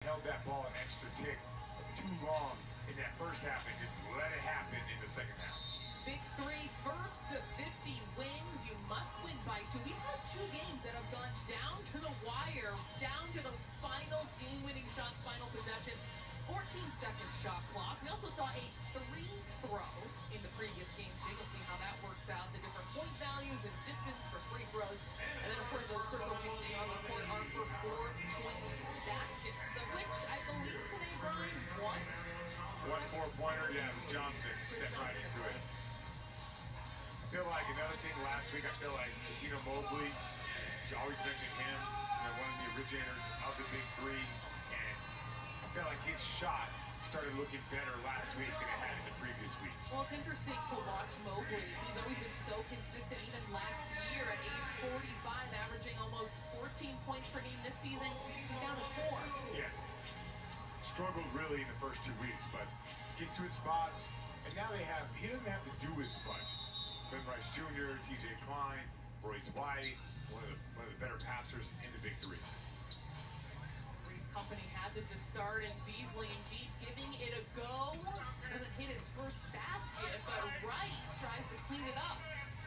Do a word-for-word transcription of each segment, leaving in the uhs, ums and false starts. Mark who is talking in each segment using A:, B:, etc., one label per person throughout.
A: held that ball an extra tick too long in that first half and just let it happen in the second half.
B: Big three, first to fifty wins. You must win by two. We've had two games that have gone down to the wire, down to those final game-winning shots, final possession. fourteen second shot clock. We also saw a three throw in the previous game, too. You'll see how that works out, the different point values and distance for free throws. And then, of course, those circles you see on the court are for four-point baskets, of which I believe today, Brian, one.
A: One four-pointer, yeah, it was Johnson. Stepped right into it. I feel like another thing last week, I feel like Tino Mobley, she always mentioned him, you know, one of the originators of the Big Three, and I feel like his shot started looking better last week than it had in the previous weeks.
B: Well, it's interesting to watch Mobley. He's always been so consistent, even last year at age forty-five, averaging almost fourteen points per game this season. He's down to four.
A: Yeah. Struggled really in the first two weeks, but gets to his spots, and now they have, he doesn't have to do as much. Ben Rice Junior, T J Klein, Royce White, one of the one of the better passers in the Big Three.
B: Three's company has it to start, and Beasley in deep, giving it a go. Doesn't hit his first basket, but Wright tries to clean it up.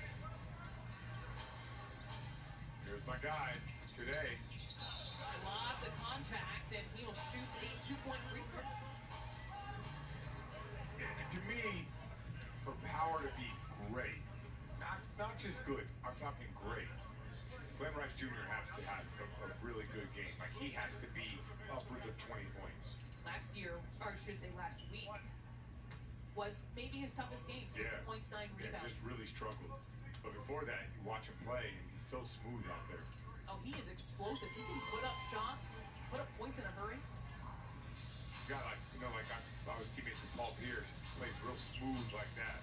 A: Here's my guy today.
B: Lots of contact, and he will shoot a two-point free throw.
A: And to me, for Power to be great, not not just good, I'm talking great, Glenn Rice Junior has to have a, a really good game. Like, he has to be upwards of twenty points.
B: Last year, or I should say last week, was maybe his toughest game. Six
A: yeah.
B: points, nine rebounds.
A: Yeah, just really struggled. But before that, you watch him play, and he's so smooth out there.
B: Oh, he is explosive. He can put up shots, put up points in a hurry.
A: You got, like, you know, like I, I was teammates with Paul Pierce. Plays real smooth like that.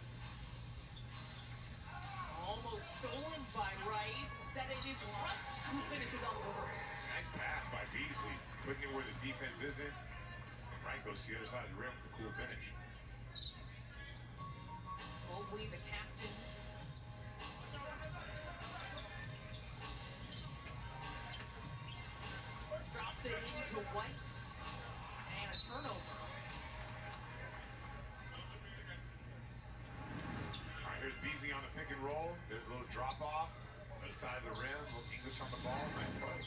B: Almost stolen by Rice. Instead, it is Wright who finishes on the reverse.
A: Nice pass by Beasley, putting it where the defense isn't. And Wright goes to the other side of the rim with a cool finish.
B: Mobley, the captain. Drops it into White. And a turnover.
A: All right, here's Beasley on the pick and roll. There's a little drop off. Other side of the rim. A little English on the ball. Nice play.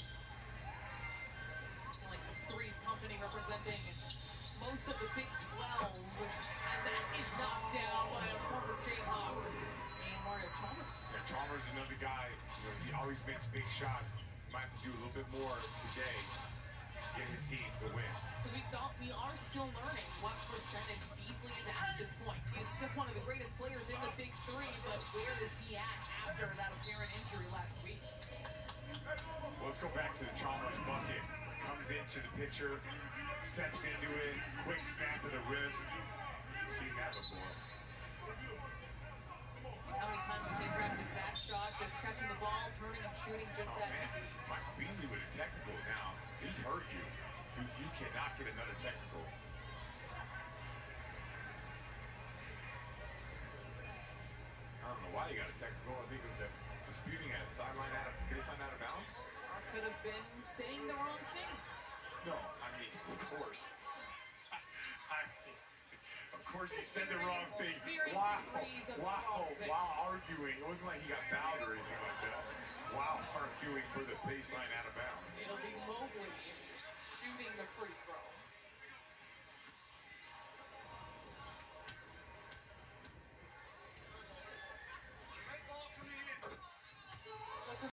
B: Like this three's company representing most of the Big twelve. As that is knocked down by a former Jayhawk. And Mario Chalmers.
A: Yeah, Chalmers is another guy. You know, he always makes big shots. Might have to do a little bit more today to get his team to win.
B: Because we, still, we are still learning what percentage Beasley is at at this point. He is still one of the greatest players in the Big Three, but where is he at after that apparent injury last week?
A: Well, let's go back to the Chalmers bucket. Comes into the pitcher, steps into it, quick snap of the wrist. Seen that before.
B: How many times has he practiced that shot? Just catching the ball, turning and shooting just
A: oh,
B: that
A: man.
B: easy.
A: Michael Beasley with a technical now. He's hurt you. Dude, you cannot get another technical. I don't know why he got a technical. I think it was the disputing at sideline out of baseline out of bounds.
B: Or could have been saying the wrong thing.
A: No, I mean, of course. I mean, of course he said the wrong thing. Wow, wow, while arguing. It wasn't like he got fouled or anything like that. While arguing for the baseline out of bounds.
B: It'll be Mobley shooting the free throw.